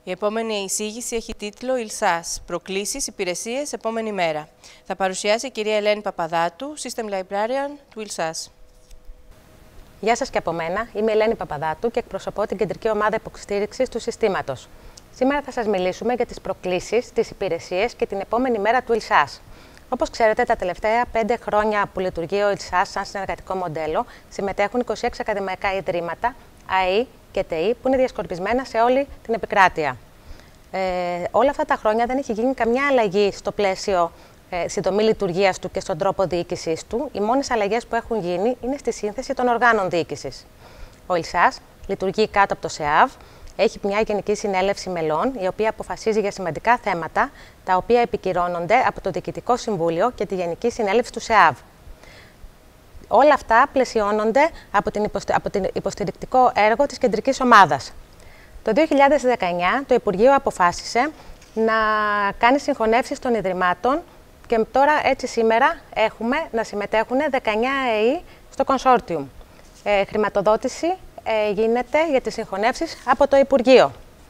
Η επόμενη εισήγηση έχει τίτλο «ΙΛΣΑΣ. Προκλήσεις, υπηρεσίες, επόμενη μέρα». Θα παρουσιάσει η κυρία Ελένη Παπαδάτου, System Librarian του ΙΛΣΑΣ. Γεια σας και από μένα. Είμαι η Ελένη Παπαδάτου και εκπροσωπώ την Κεντρική Ομάδα Υποστήριξης του Συστήματος. Σήμερα θα σας μιλήσουμε για τις προκλήσεις, τις υπηρεσίες και την επόμενη μέρα του ΙΛΣΑΣ. Όπως ξέρετε, τα τελευταία 5 χρόνια που λειτουργεί ο ΙΛΣΑΣ σαν συνεργατικό μοντέλο, συμμετέχουν 26 ακαδημαϊκά ιδρύματα, ΑΕΗ και ΤΕΗ, που είναι διασκορπισμένα σε όλη την επικράτεια. Όλα αυτά τα χρόνια δεν έχει γίνει καμιά αλλαγή στο πλαίσιο στη δομή λειτουργίας του και στον τρόπο διοίκησης του. Οι μόνες αλλαγές που έχουν γίνει είναι στη σύνθεση των οργάνων διοίκησης. Ο ΙΛΣΑΣ λειτουργεί κάτω από το ΣΕΑΒ, έχει μια Γενική Συνέλευση Μελών, η οποία αποφασίζει για σημαντικά θέματα, τα οποία επικυρώνονται από το Διοικητικό Συμβούλιο και τη Γενική Συνέλευση του ΣΕΑΒ. Όλα αυτά πλαισιώνονται από την υποστηρικτικό έργο της Κεντρικής Ομάδας. Το 2019 το Υπουργείο αποφάσισε να κάνει συγχωνεύσεις των Ιδρυμάτων και τώρα έτσι σήμερα έχουμε να συμμετέχουν 19 ΑΕΗ στο Consortium. Χρηματοδότηση γίνεται για τις συγχωνεύσεις από το Υπουργείο.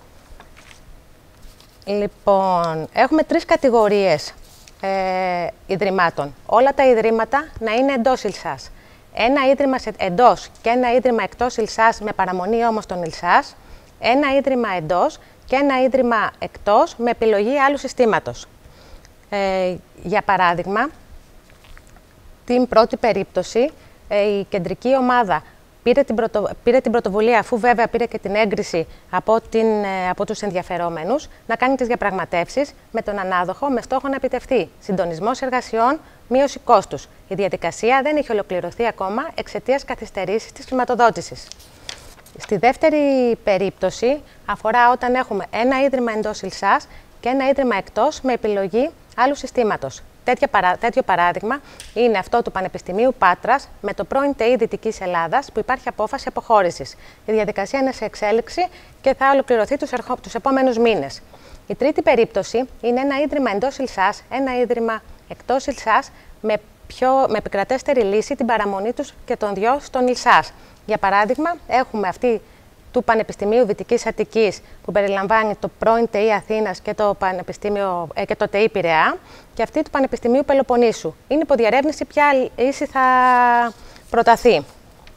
Λοιπόν, έχουμε 3 κατηγορίες ιδρυμάτων. Όλα τα ιδρύματα να είναι εντός ΙΛΣΑΣ. Ένα ίδρυμα εντός και ένα ίδρυμα εκτός ΙΛΣΑΣ με παραμονή όμως των ΙΛΣΑΣ. Ένα ίδρυμα εντός και ένα ίδρυμα εκτός με επιλογή άλλου συστήματος. Για παράδειγμα, την πρώτη περίπτωση, η Κεντρική Ομάδα πήρε την πρωτοβουλία, αφού βέβαια πήρε και την έγκριση από τους ενδιαφερόμενους, να κάνει τις διαπραγματεύσεις με τον ανάδοχο με στόχο να επιτευχθεί συντονισμός εργασιών, μείωση κόστους. Η διαδικασία δεν έχει ολοκληρωθεί ακόμα εξαιτίας καθυστερήσης της χρηματοδότησης. Στη δεύτερη περίπτωση αφορά όταν έχουμε ένα ίδρυμα εντός ΙΛΣΑΣ και ένα ίδρυμα εκτός με επιλογή άλλου συστήματος. Τέτοιο παράδειγμα είναι αυτό του Πανεπιστημίου Πάτρας με το πρώην ΤΕΗ Δυτικής Ελλάδας, που υπάρχει απόφαση αποχώρησης. Η διαδικασία είναι σε εξέλιξη και θα ολοκληρωθεί τους επόμενους μήνες. Η τρίτη περίπτωση είναι ένα ίδρυμα εντός ΙΛΣΑΣ, ένα ίδρυμα εκτός ΙΛΣΑΣ με επικρατέστερη λύση την παραμονή τους και των δυο στον ΙΛΣΑΣ. Για παράδειγμα, έχουμε αυτή του Πανεπιστημίου Δυτικής Αττικής, που περιλαμβάνει το πρώην ΤΕΗ Αθήνας και το ΤΕΗ Πειραιά, και αυτή του Πανεπιστημίου Πελοποννήσου. Είναι υποδιερεύνηση ποια λύση θα προταθεί.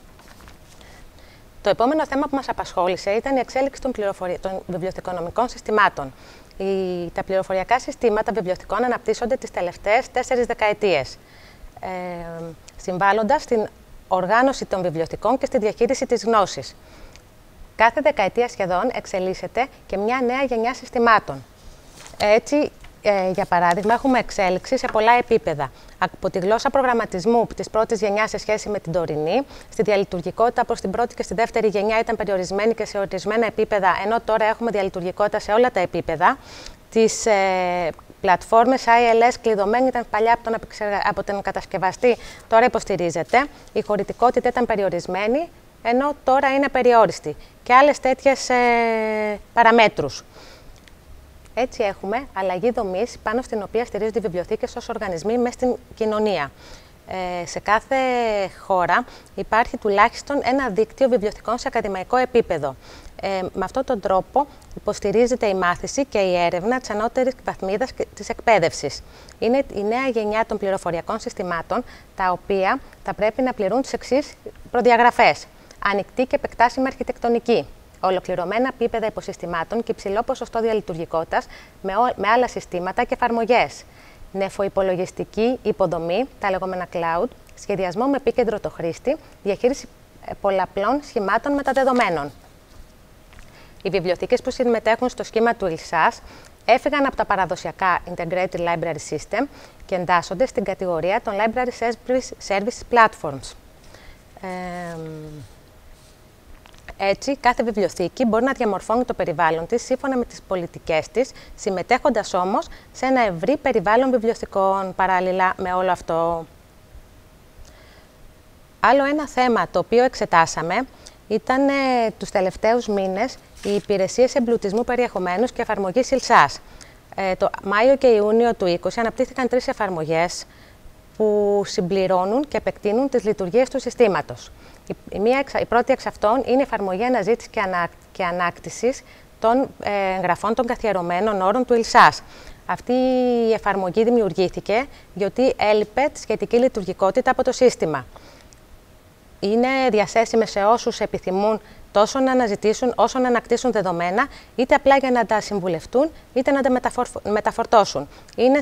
Το επόμενο θέμα που μας απασχόλησε ήταν η εξέλιξη των βιβλιοθηκονομικών συστημάτων. Τα πληροφοριακά συστήματα βιβλιοθηκών αναπτύσσονται τις τελευταίες 4 δεκαετίες, συμβάλλοντας στην οργάνωση των βιβλιοθηκών και στη διαχείριση της γνώσης. Κάθε δεκαετία σχεδόν εξελίσσεται και μια νέα γενιά συστημάτων. Έτσι, για παράδειγμα, έχουμε εξέλιξη σε πολλά επίπεδα. Από τη γλώσσα προγραμματισμού της πρώτης γενιάς σε σχέση με την τωρινή, στη διαλειτουργικότητα προς την πρώτη και στη δεύτερη γενιά ήταν περιορισμένη και σε ορισμένα επίπεδα, ενώ τώρα έχουμε διαλειτουργικότητα σε όλα τα επίπεδα. Τις πλατφόρμες ILS κλειδωμένη ήταν παλιά από τον κατασκευαστή, τώρα υποστηρίζεται. Η χωρητικότητα ήταν περιορισμένη, ενώ τώρα είναι περιόριστη, και άλλες τέτοιες παραμέτρους. Έτσι έχουμε αλλαγή δομής πάνω στην οποία στηρίζονται οι βιβλιοθήκες ως οργανισμοί μέσα στην κοινωνία. Σε κάθε χώρα υπάρχει τουλάχιστον ένα δίκτυο βιβλιοθηκών σε ακαδημαϊκό επίπεδο. Με αυτόν τον τρόπο υποστηρίζεται η μάθηση και η έρευνα της ανώτερης βαθμίδας της εκπαίδευσης. Είναι η νέα γενιά των πληροφοριακών συστημάτων, τα οποία θα πρέπει να πληρούν τις εξής προδιαγραφές. Ανοιχτή και επεκτάσιμη αρχιτεκτονική, ολοκληρωμένα επίπεδα υποσυστημάτων και υψηλό ποσοστό διαλειτουργικότητας με άλλα συστήματα και εφαρμογές. Νεφοϋπολογιστική υποδομή, τα λεγόμενα cloud, σχεδιασμό με επίκεντρο το χρήστη, διαχείριση πολλαπλών σχημάτων μεταδεδομένων. Οι βιβλιοθήκες που συμμετέχουν στο σχήμα του ΙΛΣΑΣ έφυγαν από τα παραδοσιακά Integrated Library System και εντάσσονται στην κατηγορία των Library Service Platforms. Έτσι, κάθε βιβλιοθήκη μπορεί να διαμορφώνει το περιβάλλον της σύμφωνα με τις πολιτικές της, συμμετέχοντας όμως σε ένα ευρύ περιβάλλον βιβλιοθηκών παράλληλα με όλο αυτό. Άλλο ένα θέμα το οποίο εξετάσαμε ήταν τους τελευταίους μήνες οι υπηρεσίες εμπλουτισμού περιεχομένους και εφαρμογής ΙΛΣΑΣ. Το Μάιο και Ιούνιο του 2020 αναπτύχθηκαν 3 εφαρμογές που συμπληρώνουν και επεκτείνουν τις λειτουργίες του συστήματος. Η πρώτη εξ αυτών είναι η εφαρμογή αναζήτησης και ανάκτησης των εγγραφών των καθιερωμένων όρων του ΙΛΣΑΣ. Αυτή η εφαρμογή δημιουργήθηκε γιατί έλειπε τη σχετική λειτουργικότητα από το σύστημα. Είναι διαθέσιμες σε όσους επιθυμούν τόσο να αναζητήσουν όσο να ανακτήσουν δεδομένα, είτε απλά για να τα συμβουλευτούν, είτε να τα μεταφορτώσουν. Είναι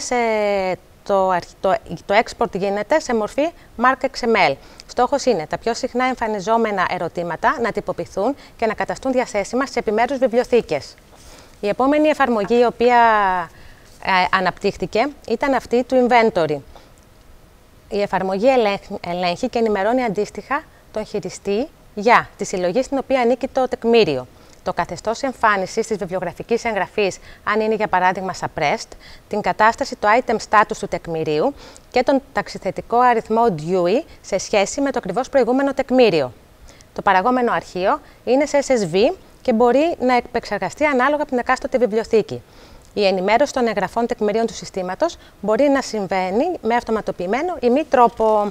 το export γίνεται σε μορφή mark XML. Στόχος είναι τα πιο συχνά εμφανιζόμενα ερωτήματα να τυποποιηθούν και να καταστούν διαθέσιμα στις επιμέρους βιβλιοθήκες. Η επόμενη εφαρμογή η οποία αναπτύχθηκε ήταν αυτή του Inventory. Η εφαρμογή ελέγχει και ενημερώνει αντίστοιχα τον χειριστή για τη συλλογή στην οποία ανήκει το τεκμήριο, το καθεστώς εμφάνισης της βιβλιογραφικής εγγραφής, αν είναι για παράδειγμα suppressed, την κατάσταση του item status του τεκμηρίου και τον ταξιθετικό αριθμό Dewey σε σχέση με το ακριβώς προηγούμενο τεκμήριο. Το παραγόμενο αρχείο είναι σε SSV και μπορεί να επεξεργαστεί ανάλογα από την εκάστοτε βιβλιοθήκη. Η ενημέρωση των εγγραφών τεκμηρίων του συστήματος μπορεί να συμβαίνει με αυτοματοποιημένο ή μη τρόπο.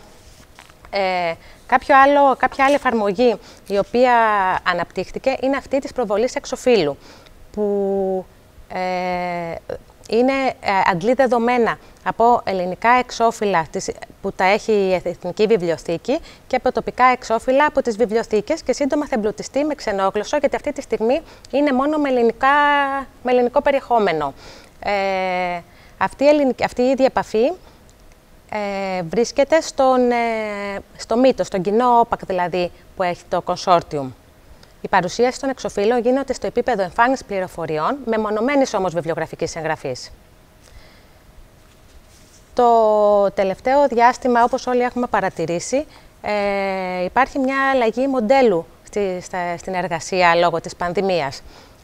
Κάποια άλλη εφαρμογή η οποία αναπτύχθηκε είναι αυτή της προβολής εξοφύλου, που αντλεί δεδομένα από ελληνικά εξώφυλλα που τα έχει η Εθνική Βιβλιοθήκη και από τοπικά εξώφυλλα από τις βιβλιοθήκες και σύντομα θα εμπλουτιστεί με ξενόγλωσσο, γιατί αυτή τη στιγμή είναι μόνο με ελληνικό περιεχόμενο. Αυτή η ίδια επαφή βρίσκεται στο μήτο, στον κοινό όπακ δηλαδή που έχει το consortium. Η παρουσίαση των εξοφύλων γίνεται στο επίπεδο εμφάνισης πληροφοριών, μεμονωμένης όμως βιβλιογραφικής εγγραφής. Το τελευταίο διάστημα, όπως όλοι έχουμε παρατηρήσει, υπάρχει μια αλλαγή μοντέλου στην εργασία λόγω της πανδημίας.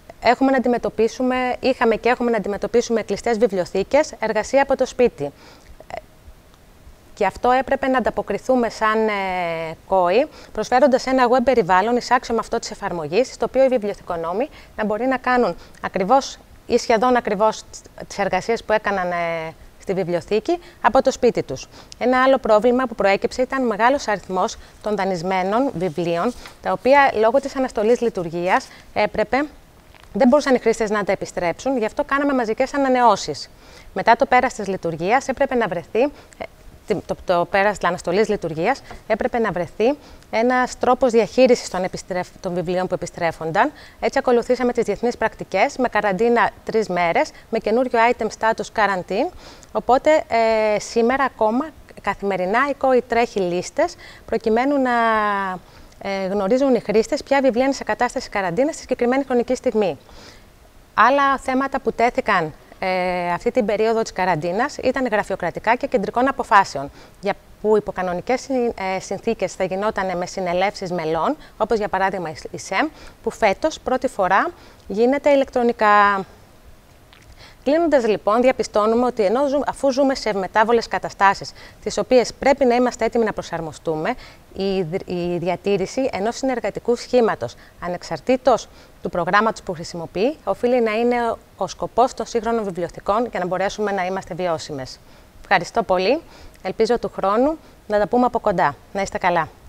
Είχαμε και έχουμε να αντιμετωπίσουμε κλειστές βιβλιοθήκες, εργασία από το σπίτι. Γι' αυτό έπρεπε να ανταποκριθούμε σαν ΚΟΗ, προσφέροντας ένα web περιβάλλον εισάξιο με αυτό της εφαρμογής, στο οποίο οι βιβλιοθηκονόμοι να μπορεί να κάνουν ακριβώς ή σχεδόν ακριβώς τις εργασίες που έκαναν στη βιβλιοθήκη από το σπίτι τους. Ένα άλλο πρόβλημα που προέκυψε ήταν ο μεγάλος αριθμός των δανεισμένων βιβλίων, τα οποία λόγω της αναστολής λειτουργίας δεν μπορούσαν οι χρήστες να τα επιστρέψουν, γι' αυτό κάναμε μαζικές ανανεώσεις. Μετά το πέρας της λειτουργίας έπρεπε να βρεθεί. Το πέρας της αναστολής λειτουργίας έπρεπε να βρεθεί ένας τρόπος διαχείρισης των βιβλίων που επιστρέφονταν. Έτσι ακολουθήσαμε τις διεθνείς πρακτικές με καραντίνα 3 μέρες, με καινούριο item status quarantine. Οπότε σήμερα ακόμα καθημερινά η ΚΟΗ τρέχει λίστες προκειμένου να γνωρίζουν οι χρήστες ποια βιβλία είναι σε κατάσταση καραντίνας στη συγκεκριμένη χρονική στιγμή. Άλλα θέματα που τέθηκαν αυτή την περίοδο της καραντίνας ήταν γραφειοκρατικά και κεντρικών αποφάσεων, που υπό κανονικές συνθήκες θα γινόταν με συνελεύσεις μελών, όπως για παράδειγμα η ΣΕΜ, που φέτος πρώτη φορά γίνεται ηλεκτρονικά. Κλείνοντας λοιπόν, διαπιστώνουμε ότι αφού ζούμε σε μετάβολες καταστάσεις, τις οποίες πρέπει να είμαστε έτοιμοι να προσαρμοστούμε, η διατήρηση ενός συνεργατικού σχήματος, ανεξαρτήτως του προγράμματος που χρησιμοποιεί, οφείλει να είναι ο σκοπός των σύγχρονων βιβλιοθηκών για να μπορέσουμε να είμαστε βιώσιμες. Ευχαριστώ πολύ. Ελπίζω του χρόνου να τα πούμε από κοντά. Να είστε καλά.